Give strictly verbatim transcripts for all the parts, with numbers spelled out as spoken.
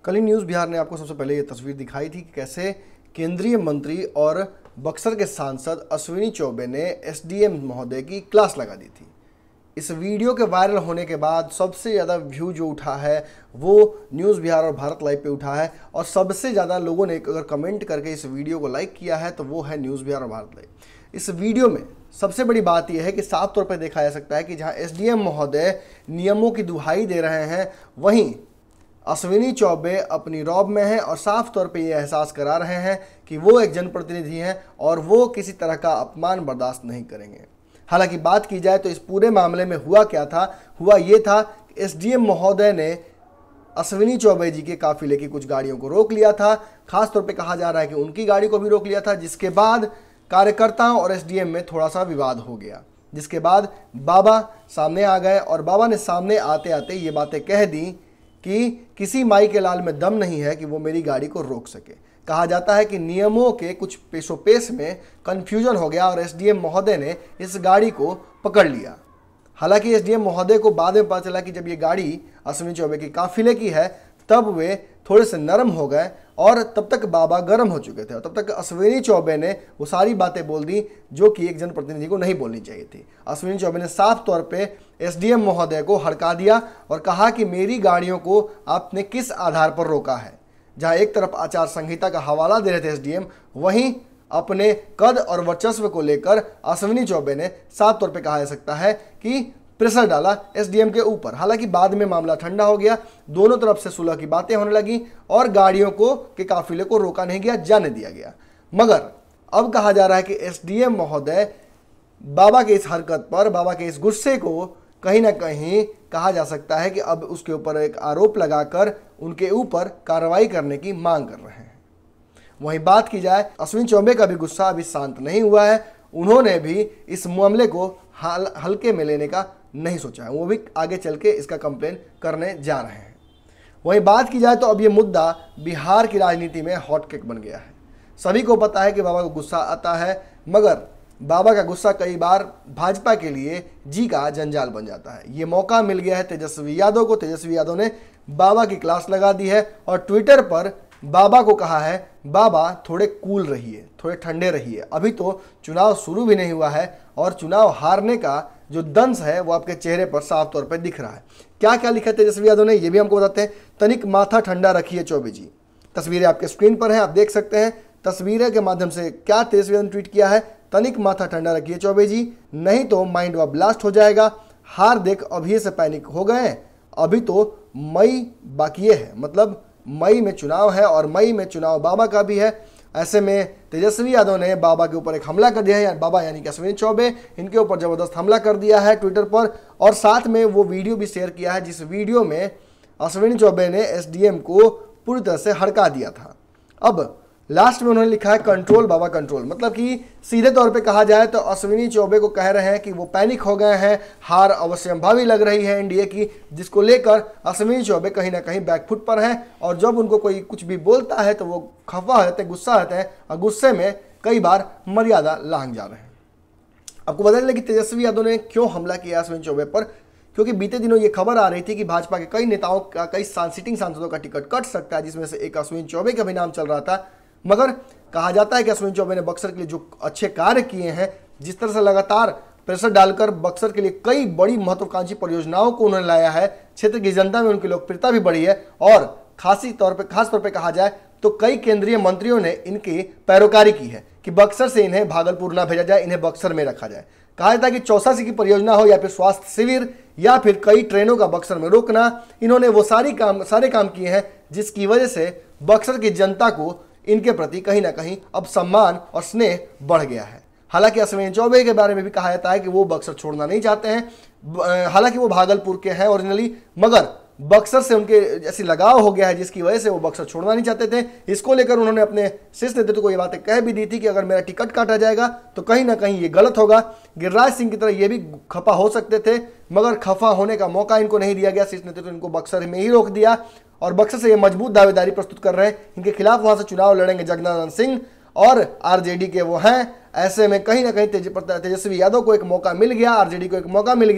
कल ही न्यूज़ बिहार ने आपको सबसे पहले ये तस्वीर दिखाई थी कि कैसे केंद्रीय मंत्री और बक्सर के सांसद अश्विनी चौबे ने एसडीएम महोदय की क्लास लगा दी थी। इस वीडियो के वायरल होने के बाद सबसे ज़्यादा व्यू जो उठा है वो न्यूज़ बिहार और भारत लाइव पे उठा है, और सबसे ज़्यादा लोगों ने अगर कमेंट करके इस वीडियो को लाइक किया है तो वो है न्यूज़ बिहार और भारत लाइव। इस वीडियो में सबसे बड़ी बात यह है कि साफ तौर पर देखा जा सकता है कि जहां एसडीएम महोदय नियमों की दुहाई दे रहे हैं, वहीं अश्विनी चौबे अपनी रौब में हैं और साफ तौर पे ये एहसास करा रहे हैं कि वो एक जनप्रतिनिधि हैं और वो किसी तरह का अपमान बर्दाश्त नहीं करेंगे। हालांकि बात की जाए तो इस पूरे मामले में हुआ क्या था, हुआ ये था कि एसडीएम महोदय ने अश्विनी चौबे जी के काफिले की कुछ गाड़ियों को रोक लिया था। खास तौर पे कहा जा रहा है कि उनकी गाड़ी को भी रोक लिया था, जिसके बाद कार्यकर्ताओं और एसडीएम में थोड़ा सा विवाद हो गया, जिसके बाद बाबा सामने आ गए और बाबा ने सामने आते आते ये बातें कह दी कि किसी माई के लाल में दम नहीं है कि वो मेरी गाड़ी को रोक सके। कहा जाता है कि नियमों के कुछ पेशोपेश में कन्फ्यूजन हो गया और एसडीएम महोदय ने इस गाड़ी को पकड़ लिया। हालांकि एसडीएम महोदय को बाद में पता चला कि जब ये गाड़ी अश्विनी चौबे की काफिले की है तब वे थोड़े से नरम हो गए और तब तक बाबा गर्म हो चुके थे, और तब तक अश्विनी चौबे ने वो सारी बातें बोल दी जो कि एक जनप्रतिनिधि को नहीं बोलनी चाहिए थी। अश्विनी चौबे ने साफ तौर पे एसडीएम महोदय को हड़का दिया और कहा कि मेरी गाड़ियों को आपने किस आधार पर रोका है। जहां एक तरफ आचार संहिता का हवाला दे रहे थे एसडीएम, वहीं अपने कद और वर्चस्व को लेकर अश्विनी चौबे ने साफ तौर पर कहा जा सकता है कि प्रेशर डाला एसडीएम के ऊपर। हालांकि बाद में मामला ठंडा हो गया, दोनों तरफ से सुलह की बातें होने लगी और गाड़ियों को के काफिले को रोका नहीं गया, जाने दिया गया। मगर अब कहा जा रहा है कि एसडीएम महोदय बाबा के इस हरकत पर, बाबा के इस गुस्से को कहीं ना कहीं कहा जा सकता है कि अब उसके ऊपर एक आरोप लगाकर उनके ऊपर कार्रवाई करने की मांग कर रहे हैं। वहीं बात की जाए, अश्विनी चौबे का भी गुस्सा अभी शांत नहीं हुआ है। उन्होंने भी इस मामले को हल हल्के में लेने का नहीं सोचा है, वो भी आगे चल के इसका कंप्लेन करने जा रहे हैं। वहीं बात की जाए तो अब ये मुद्दा बिहार की राजनीति में हॉट केक बन गया है। सभी को पता है कि बाबा को गुस्सा आता है, मगर बाबा का गुस्सा कई बार भाजपा के लिए जी का जंजाल बन जाता है। ये मौका मिल गया है तेजस्वी यादव को। तेजस्वी यादव ने बाबा की क्लास लगा दी है और ट्विटर पर बाबा को कहा है, बाबा थोड़े कूल रहिए, थोड़े ठंडे रहिए, अभी तो चुनाव शुरू भी नहीं हुआ है और चुनाव हारने का जो दंश है वो आपके चेहरे पर साफ तौर पर दिख रहा है। क्या क्या लिखा है तेजस्वी यादव ने ये भी हमको बताते हैं। तनिक माथा ठंडा रखिए चौबे जी। तस्वीरें आपके स्क्रीन पर हैं, आप देख सकते हैं तस्वीरें के माध्यम से क्या तेजस्वी यादव ने ट्वीट किया है। तनिक माथा ठंडा रखिए चौबे जी, नहीं तो माइंड व ब्लास्ट हो जाएगा। हार देख अभी से पैनिक हो गए, अभी तो मई बाकी है, मतलब मई में चुनाव है और मई में चुनाव बाबा का भी है। ऐसे में तेजस्वी यादव ने बाबा के ऊपर एक हमला कर दिया है, बाबा यानी कि अश्विनी चौबे, इनके ऊपर जबरदस्त हमला कर दिया है ट्विटर पर, और साथ में वो वीडियो भी शेयर किया है जिस वीडियो में अश्विनी चौबे ने एसडीएम को पूरी तरह से हड़का दिया था। अब लास्ट में उन्होंने लिखा है कंट्रोल बाबा कंट्रोल, मतलब कि सीधे तौर पे कहा जाए तो अश्विनी चौबे को कह रहे हैं कि वो पैनिक हो गए हैं, हार अवश्यंभावी लग रही है एनडीए की, जिसको लेकर अश्विनी चौबे कहीं ना कहीं बैकफुट पर हैं और जब उनको कोई कुछ भी बोलता है तो वो खफा हो जाते हैं, गुस्सा होते हैं और गुस्से में कई बार मर्यादा लांघ जा रहे हैं। आपको बता दें कि तेजस्वी यादव ने क्यों हमला किया अश्विनी चौबे पर, क्योंकि बीते दिनों ये खबर आ रही थी कि भाजपा के कई नेताओं का, कई सिटिंग सांसदों का टिकट कट सकता है, जिसमें से एक अश्विनी चौबे का भी नाम चल रहा था। मगर कहा जाता है कि अश्विनी चौबे ने बक्सर के लिए जो अच्छे कार्य किए हैं, जिस तरह से लगातार प्रेशर डालकर बक्सर के लिए कई बड़ी महत्वाकांक्षी परियोजनाओं को उन्होंने लाया है, क्षेत्र की जनता में उनकी लोकप्रियता भी बढ़ी है और खासी तौर पे खास तौर पे कहा जाए तो कई केंद्रीय मंत्रियों ने इनकी पैरोकारी की है कि बक्सर से इन्हें भागलपुर ना भेजा जाए, इन्हें बक्सर में रखा जाए। कहा जाता है कि चौसासी की परियोजना हो या फिर स्वास्थ्य शिविर या फिर कई ट्रेनों का बक्सर में रोकना, इन्होंने वो सारी काम सारे काम किए हैं जिसकी वजह से बक्सर की जनता को इनके प्रति कहीं ना कहीं अब सम्मान और स्नेह बढ़ गया है। हालांकि अश्विनी चौबे के बारे में भी कहा जाता है कि वो बक्सर छोड़ना नहीं चाहते हैं, हालांकि वो भागलपुर के हैं ओरिजिनली, मगर बक्सर से उनके ऐसी लगाव हो गया है जिसकी वजह से वो बक्सर छोड़ना नहीं चाहते थे। इसको लेकर उन्होंने अपने शीर्ष नेतृत्व को ये बातें कह भी दी थी कि अगर मेरा टिकट काटा जाएगा तो कहीं ना कहीं ये गलत होगा। गिरिराज सिंह की तरह ये भी खफा हो सकते थे, मगर खफा होने का मौका इनको नहीं दिया गया। शीर्ष नेतृत्व इनको बक्सर में ही रोक दिया और बक्सर से ये मजबूत दावेदारी प्रस्तुत कर रहे हैं। इनके खिलाफ वहां से चुनाव लड़ेंगे जगदानंद सिंह और आरजेडी के वो हैं। ऐसे में कहीं ना कहीं तेज, तेजस्वी यादव को एक मौका मिल गया, आरजेडी को एक मौका मिल गया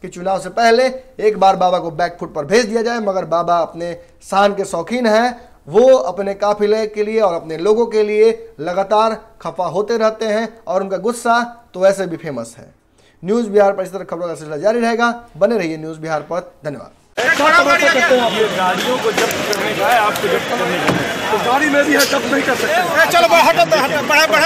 कि चुनाव से पहले एक बार बाबा को बैकफुट पर भेज दिया जाए, मगर बाबा अपने शान के शौकीन हैं। वो अपने काफिले के लिए और अपने लोगों के लिए लगातार खफा होते रहते हैं और उनका गुस्सा तो वैसे भी फेमस है। न्यूज़ बिहार पर इस तरह खबरों का सिलसिला जारी रहेगा। बने रहिए न्यूज़ बिहार पर। धन्यवाद। ये गाड़ियों को जब्त करने का है, आपको जब्त करने का है, तो गाड़ी में भी है, जब्त नहीं कर सकते। चलो हटो हटो बढ़ा बढ़ा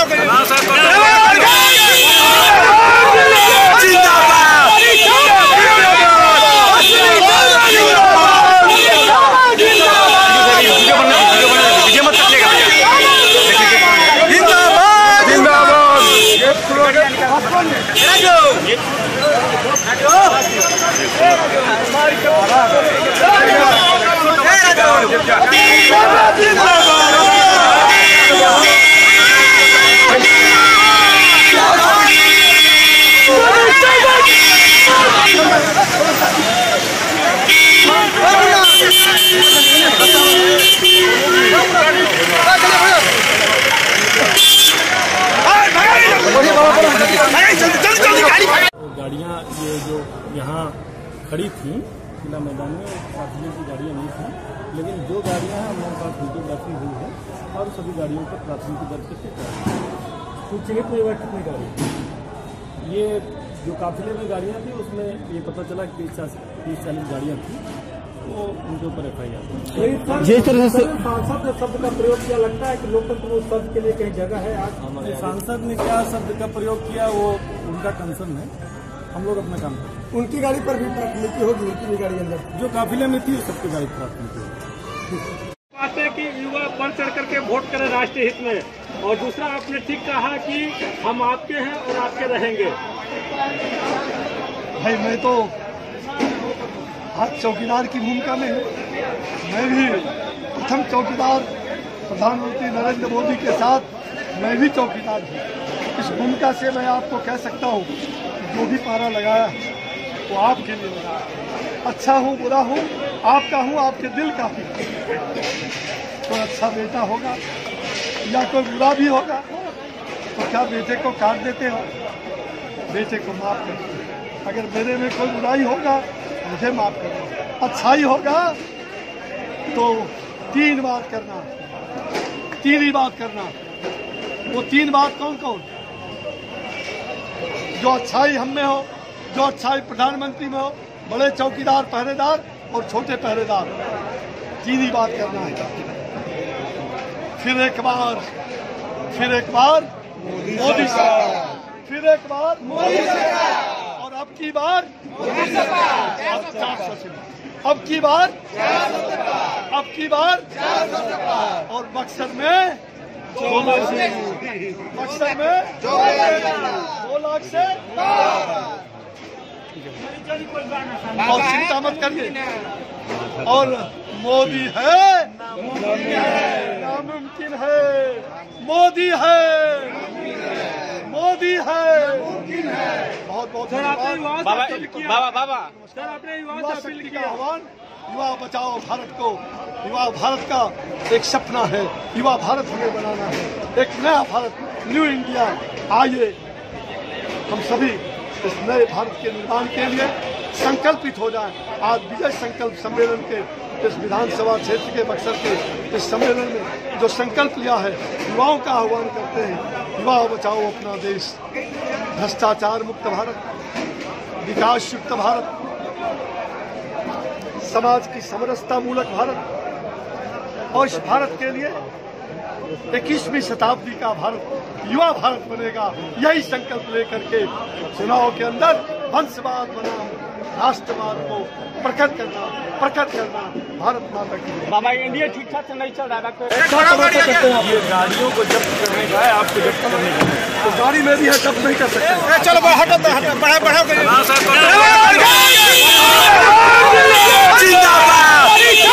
गाड़ियाँ ये जो यहाँ खड़ी थी किला मैदान में, काफिले की गाड़ियाँ नहीं थी, लेकिन जो गाड़ियाँ हैं हमारे पास वीडियोग्राफी हुई है और सभी गाड़ियों पर प्राथमिकी दर्ज करके कुछ कितनी कितनी गाड़ी, ये जो काफिले में गाड़ियाँ थी उसमें ये पता चला कि तीस चालीस गाड़ियाँ थी, तो उनके ऊपर एफ आई आर। जिस तरह से सांसद ने शब्द का प्रयोग किया, लगता है कि लोकतंत्र में उस शब्द के लिए कहीं जगह है। आज सांसद ने क्या शब्द का प्रयोग किया वो उनका कंसर्न है, हम लोग अपना काम करें। उनकी गाड़ी पर भी प्राथमिकी होगी, उनकी भी गाड़ी अंदर जो काफिले में थी सबकी गाड़ी प्राथमिकी होगी। बात है कि युवा बढ़ चढ़ करके वोट करें राष्ट्रीय हित में, और दूसरा आपने ठीक कहा कि हम आपके हैं और आपके रहेंगे। भाई मैं तो आज चौकीदार की भूमिका में हूँ, मैं भी प्रथम चौकीदार प्रधानमंत्री नरेंद्र मोदी के साथ मैं भी चौकीदार हूँ। इस भूमिका से मैं आपको कह सकता हूँ जो भी पारा लगाया वो आपके लिए लगाया। अच्छा हूँ बुरा हूँ आपका हूँ, आपके दिल का हूँ। कोई अच्छा बेटा होगा या कोई बुरा भी होगा तो क्या बेटे को काट देते हो? बेटे को माफ कर दो। अगर मेरे में कोई बुराई होगा मुझे माफ कर दो। अच्छाई होगा तो तीन बात करना, तीन ही बात करना। वो तीन बात कौन कौन? जो अच्छाई हम में हो, जो अच्छाई प्रधानमंत्री में हो, बड़े चौकीदार पहरेदार और छोटे पहरेदार, तीन ही बात करना है। फिर एक बार फिर एक बार मोदी सरकार, फिर एक बार मोदी सरकार, और अब की बार मोदी सरकार, अब चार सौ से अब की बार अब की बार और मकसद में मकसद में दो लाख से और चिंता मत करिए। और मोदी है नामुमकिन है, मोदी है मोदी है बहुत बहुत धन्यवाद। बाबा बाबा सर आपने युवा शक्ति का आह्वान, युवा बचाओ भारत को। युवा भारत का एक सपना है, युवा भारत हमें बनाना है, एक नया भारत, न्यू इंडिया। आइए हम सभी इस नए भारत के निर्माण के लिए संकल्पित हो जाएं। आज विजय संकल्प सम्मेलन के इस विधानसभा क्षेत्र के बक्सर के इस सम्मेलन में जो संकल्प लिया है, युवाओं का आह्वान करते हैं, युवा बचाओ अपना देश, भ्रष्टाचार मुक्त भारत, विकास युक्त भारत, समाज की समरसता मूलक भारत। और इस भारत के लिए इक्कीसवीं शताब्दी का भारत, युवा भारत बनेगा। यही संकल्प लेकर के चुनाव के अंदर वंशवाद बनाम राष्ट्रवाद को प्रकट करना प्रकट करना भारत माता की। बाबा इंडिया ठीक ठाक से नहीं चल रहा है, ये गाड़ियों को जब्त करने का है, आपको जब्त करने का है, तो गाड़ी में भी है, जब्त नहीं कर सकते। चलो हटो हटो बढ़ा बढ़ा